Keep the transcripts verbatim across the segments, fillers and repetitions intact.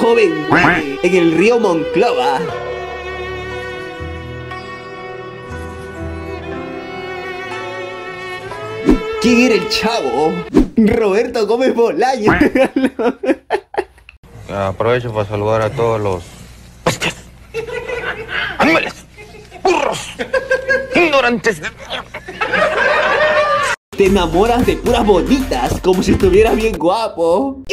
joven muere en el río Monclova. ¿Quién era el chavo? Roberto Gómez Bolaño. Aprovecho para saludar a todos los animales, burros, ignorantes. Te enamoras de puras bonitas, como si estuvieras bien guapo.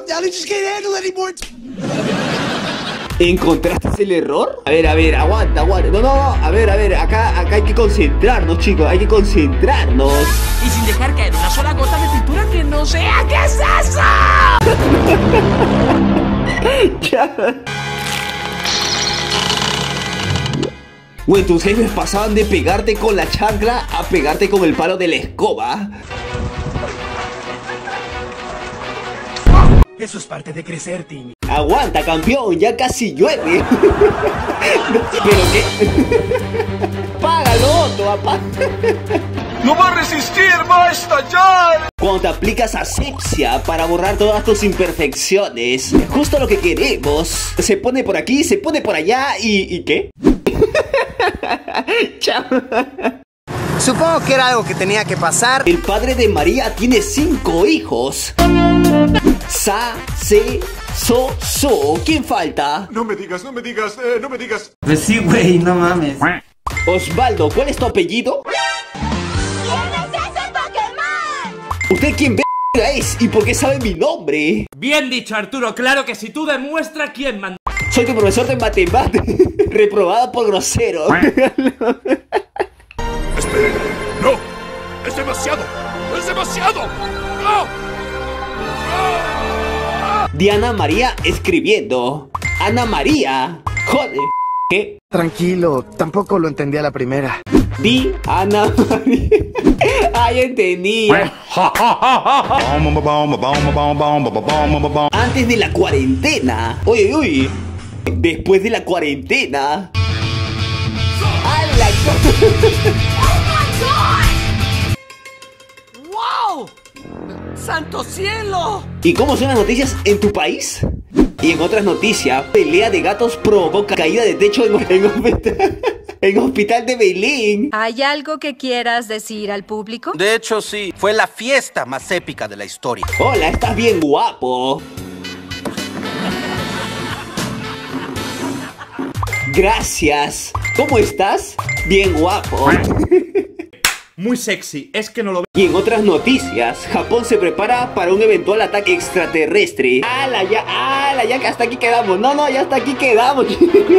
¿Encontraste el error? A ver, a ver, aguanta, aguanta. No, no, a ver, a ver, acá, acá hay que concentrarnos, chicos, hay que concentrarnos. Y sin dejar caer una sola gota de pintura que no sea. ¿Qué es eso? Güey, tus jefes pasaban de pegarte con la chancla a pegarte con el palo de la escoba. Eso es parte de crecer, Timmy. Aguanta, campeón, ya casi llueve. ¿Pero qué? Págalo, papá. ¡No va a resistir, va a estallar! Cuando te aplicas asepsia para borrar todas tus imperfecciones, justo lo que queremos. Se pone por aquí, se pone por allá y... ¿y qué? Chao. Supongo que era algo que tenía que pasar. El padre de María tiene cinco hijos. Sa, se, so, so. ¿Quién falta? No me digas, no me digas, eh, no me digas. Pues sí, güey, no mames. Osvaldo, ¿cuál es tu apellido? ¿Quién es ese Pokémon? ¿Usted quién verga es y por qué sabe mi nombre? Bien dicho, Arturo. Claro que si tú demuestras quién mandó. Soy tu profesor de matemáticas. Reprobado por grosero. Esperen, no, es demasiado, es demasiado. No. Diana María escribiendo. Ana María. Joder. ¿Qué? Tranquilo, tampoco lo entendí a la primera. Di Ana María. Ay, entendí. Antes de la cuarentena. Oye, oye. Después de la cuarentena. ¡Hala! ¡Wow! ¡Santo cielo! ¿Y cómo son las noticias en tu país? Y en otras noticias, pelea de gatos provoca caída de techo en, en, hospital, en hospital de Belén. ¿Hay algo que quieras decir al público? De hecho, sí. Fue la fiesta más épica de la historia. Hola, estás bien guapo. Gracias. ¿Cómo estás? Bien guapo. Muy sexy, es que no lo veo. Y en otras noticias, Japón se prepara para un eventual ataque extraterrestre. ¡Hala, ya! ¡Hala, ya! Que hasta aquí quedamos. No, no, ya hasta aquí quedamos.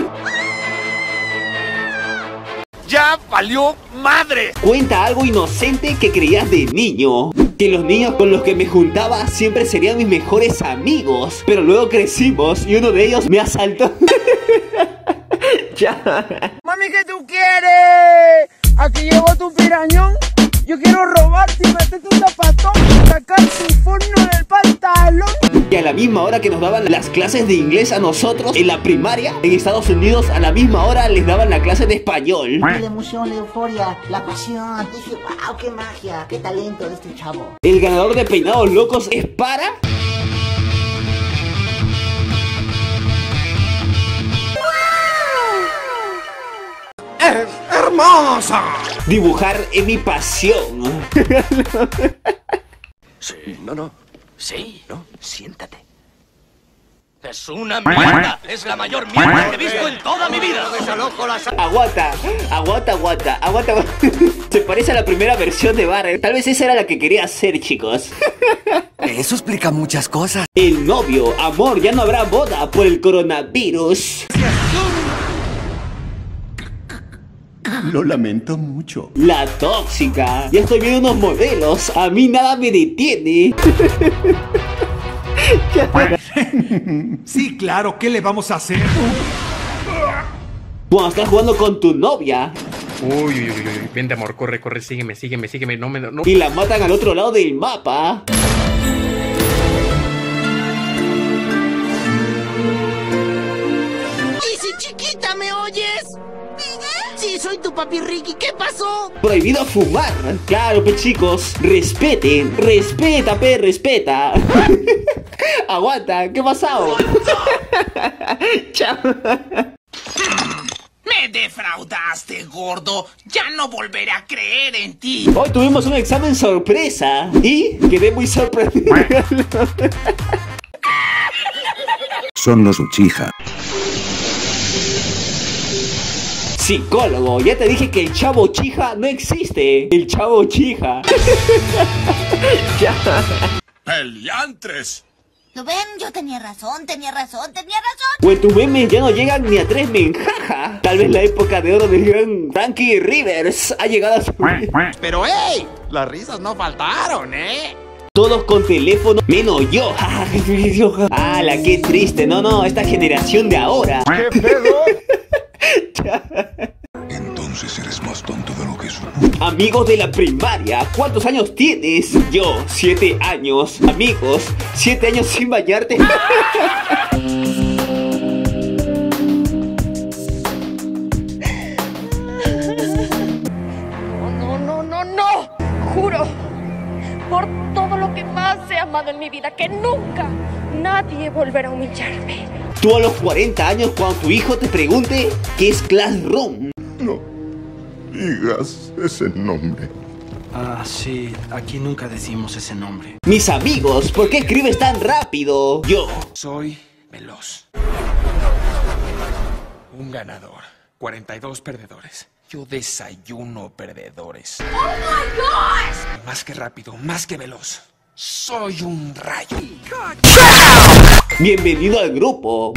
¡Ya valió madre! Cuenta algo inocente que creías de niño. Que los niños con los que me juntaba siempre serían mis mejores amigos. Pero luego crecimos y uno de ellos me asaltó. Ya. Mami, ¿qué tú quieres? Aquí llevo tu pirañón. Yo quiero robarte y meterte un zapatón y sacar tu forno del pantalón. Y a la misma hora que nos daban las clases de inglés a nosotros en la primaria, en Estados Unidos a la misma hora les daban la clase de español. La emoción, la euforia, la pasión. Dije, wow, qué magia, qué talento de este chavo. El ganador de Peinados Locos es para... ¡Es hermosa! Dibujar es mi pasión. Sí, no, no. Sí, no. Siéntate. Es una mierda. Es la mayor mierda que he visto en toda mi vida. Aguanta, aguanta, aguanta, aguanta, aguanta. Se parece a la primera versión de Barret. Tal vez esa era la que quería hacer, chicos. Eso explica muchas cosas. El novio, amor, ya no habrá boda por el coronavirus. Lo lamento mucho. La tóxica. Ya estoy viendo unos modelos. A mí nada me detiene. Sí, claro, ¿qué le vamos a hacer? Cuando estás jugando con tu novia Uy, uy, uy, uy. Vente, amor, corre, corre, sígueme, sígueme, sígueme. No me... No. y la matan al otro lado del mapa. Easy, chiquita, ¿me oyes? Sí, soy tu papi Ricky, ¿qué pasó? Prohibido fumar. Claro, pe chicos, respeten. Respeta, pe, respeta. Aguanta, ¿qué ha pasado? Chao. Me defraudaste, gordo. Ya no volveré a creer en ti. Hoy tuvimos un examen sorpresa y quedé muy sorprendido. Son los Uchiha. Psicólogo, ya te dije que el chavo Uchiha no existe. El chavo Uchiha. Ya. Peliantres. ¿Lo ven? Yo tenía razón, tenía razón, tenía razón. Pues tus memes ya no llegan ni a tres menjaja. Tal vez la época de oro del gran Frankie Rivers ha llegado a su... Pero hey, las risas no faltaron, ¿eh? Todos con teléfono, menos yo. ¡Hala, qué triste! No, no, esta generación de ahora. ¿Qué pedo? Entonces eres más tonto de lo que soy. Amigos de la primaria, ¿cuántos años tienes? Yo, siete años. Amigos, siete años sin bañarte. No, no, no, no. Juro, por todo lo que más he amado en mi vida, que nunca nadie volverá a humillarme. Tú a los cuarenta años, cuando tu hijo te pregunte qué es Classroom. No digas ese nombre. Ah, sí, aquí nunca decimos ese nombre. Mis amigos, ¿por qué escribes tan rápido? Yo soy veloz. Un ganador, cuarenta y dos perdedores. Yo desayuno perdedores. ¡Oh, my gosh! Más que rápido, más que veloz. Soy un rayo. Bienvenido al grupo.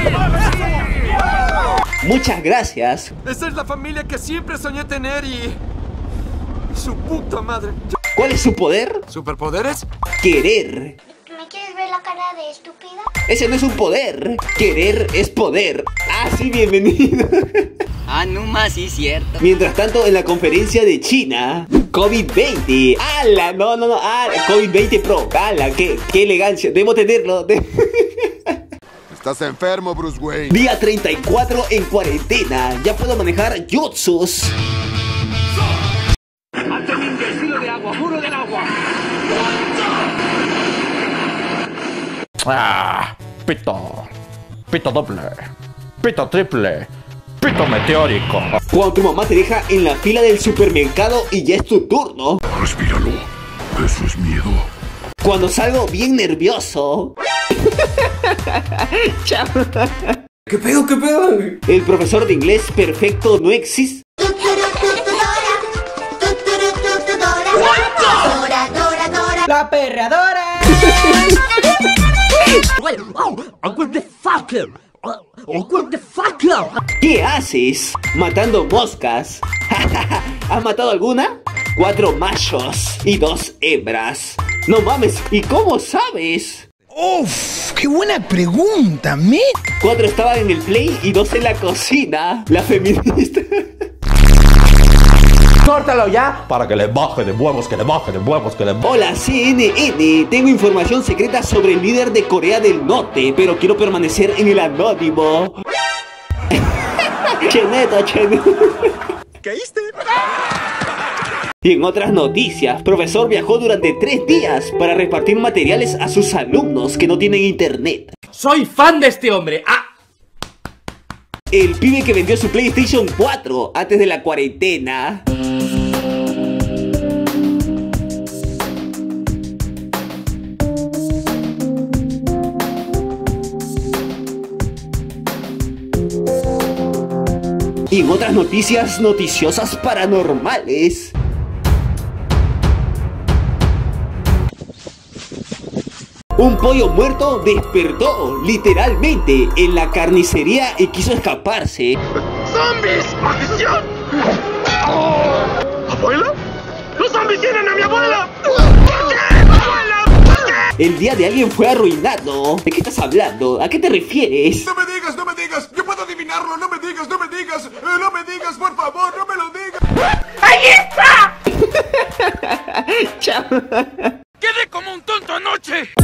Muchas gracias. Esa es la familia que siempre soñé tener y... su puta madre. ¿Cuál es su poder? ¿Superpoderes? Querer. ¿Me quieres ver la cara de estúpida? Ese no es un poder. Querer es poder. Ah, sí, bienvenido. Ah, no más, sí, cierto. Mientras tanto, en la conferencia de China, COVID veinte. ¡Hala! No, no, no. ¡Ah! COVID veinte Pro. ¡Hala! ¡Qué, qué elegancia! Debo tenerlo. Estás enfermo, Bruce Wayne. Día treinta y cuatro en cuarentena. Ya puedo manejar jutsus. ¡Ante mi estilo de agua! ¡Juro del agua! Ah, pito. Pito doble. Pito triple. Pito meteórico. Cuando tu mamá te deja en la fila del supermercado y ya es tu turno. Respíralo. Eso es miedo. Cuando salgo bien nervioso. Chao. ¿Qué pedo, qué pedo? El profesor de inglés perfecto no existe. La perradora. ¿Qué haces? Matando moscas. ¿Has matado alguna? Cuatro machos y dos hembras. No mames, ¿y cómo sabes? Uf, qué buena pregunta, ¿me? Cuatro estaban en el play y dos en la cocina. La feminista. Córtalo ya para que le baje de huevos, que le baje de huevos, que le baje. Hola C N N, tengo información secreta sobre el líder de Corea del Norte, pero quiero permanecer en el anónimo. Cheneto, cheneto. ¿Caíste? Y en otras noticias, profesor viajó durante tres días para repartir materiales a sus alumnos que no tienen internet. Soy fan de este hombre. Ah. El pibe que vendió su PlayStation cuatro antes de la cuarentena. Y en otras noticias noticiosas paranormales. Un pollo muerto despertó literalmente en la carnicería y quiso escaparse. ¡Zombies! ¡Maldición! Oh, ¿abuela? ¡Los zombies tienen a mi abuela! ¿Por qué? ¡Abuela! ¿Por qué? El día de alguien fue arruinado. ¿De qué estás hablando? ¿A qué te refieres? No me digas, no me digas. Yo puedo adivinarlo. No me digas, no me digas. Eh, no me digas, por favor, no me lo digas. ¡Ahí está! Chao. ¡Quedé como un tonto anoche!